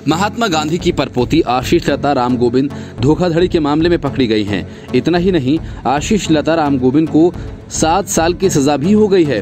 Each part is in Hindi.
महात्मा गांधी की परपोती आशीष लता राम गोविंद धोखाधड़ी के मामले में पकड़ी गई हैं। इतना ही नहीं, आशीष लता राम गोविंद को 7 साल की सजा भी हो गई है।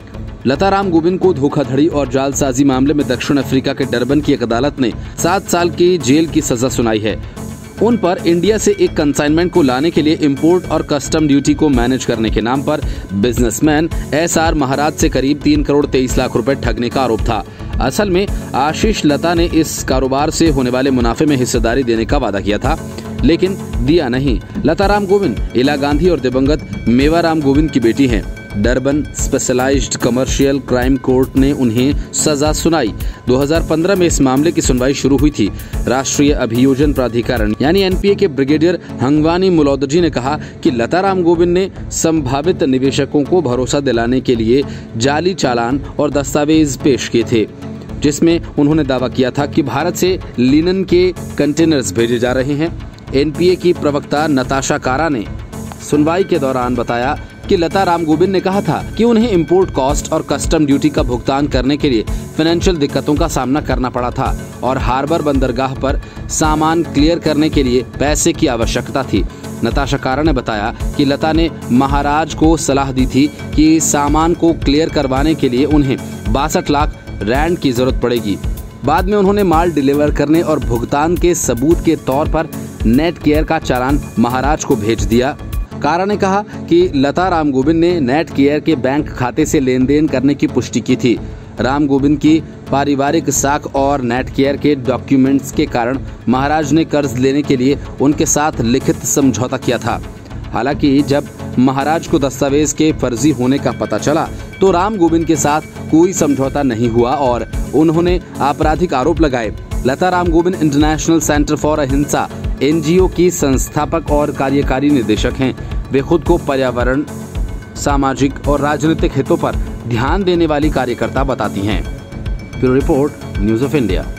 लता राम गोविंद को धोखाधड़ी और जालसाजी मामले में दक्षिण अफ्रीका के डरबन की एक अदालत ने 7 साल की जेल की सजा सुनाई है। उन पर इंडिया से एक कंसाइनमेंट को लाने के लिए इंपोर्ट और कस्टम ड्यूटी को मैनेज करने के नाम पर बिजनेसमैन SR महाराज से करीब 3 करोड़ 23 लाख रुपए ठगने का आरोप था। असल में आशीष लता ने इस कारोबार से होने वाले मुनाफे में हिस्सेदारी देने का वादा किया था, लेकिन दिया नहीं। लता राम गोविंद इला गांधी और दिवंगत मेवा राम गोविंद की बेटी हैं। Durban specialised commercial crime court ने उन्हें सजा सुनाई। 2015 में इस मामले की सुनवाई शुरू हुई थी। राष्ट्रीय अभियोजन प्राधिकरण यानी NPA के ब्रिगेडियर हंगवानी मुलौदजी ने कहा कि लता राम गोविंद ने संभावित निवेशकों को भरोसा दिलाने के लिए जाली चालान और दस्तावेज पेश किए थे, जिसमें उन्होंने दावा किया था कि भारत से लिनन के कंटेनर्स भेजे जा रहे हैं। NPA की प्रवक्ता नताशा कारा ने सुनवाई के दौरान बताया कि लता राम गोविंद ने कहा था कि उन्हें इंपोर्ट कॉस्ट और कस्टम ड्यूटी का भुगतान करने के लिए फाइनेंशियल दिक्कतों का सामना करना पड़ा था और हार्बर बंदरगाह पर सामान क्लियर करने के लिए पैसे की आवश्यकता थी। नताशा कारा ने बताया कि लता ने महाराज को सलाह दी थी कि सामान को क्लियर करवाने के लिए उन्हें 62 लाख रैंड की जरूरत पड़ेगी। बाद में उन्होंने माल डिलीवर करने और भुगतान के सबूत के तौर पर नेट केयर का चालान महाराज को भेज दिया। कारा ने कहा कि लता राम गोविंद ने नेट केयर के बैंक खाते से लेन देन करने की पुष्टि की थी। राम गोविंद की पारिवारिक साख और नेट केयर के डॉक्यूमेंट्स के कारण महाराज ने कर्ज लेने के लिए उनके साथ लिखित समझौता किया था। हालांकि जब महाराज को दस्तावेज के फर्जी होने का पता चला तो राम गोविंद के साथ कोई समझौता नहीं हुआ और उन्होंने आपराधिक आरोप लगाए। Lata Ram Govind international centre for Ahimsa NGO की संस्थापक और कार्यकारी निदेशक हैं। वे खुद को पर्यावरण, सामाजिक और राजनीतिक हितों पर ध्यान देने वाली कार्यकर्ता बताती हैं। Bureau report, news of India.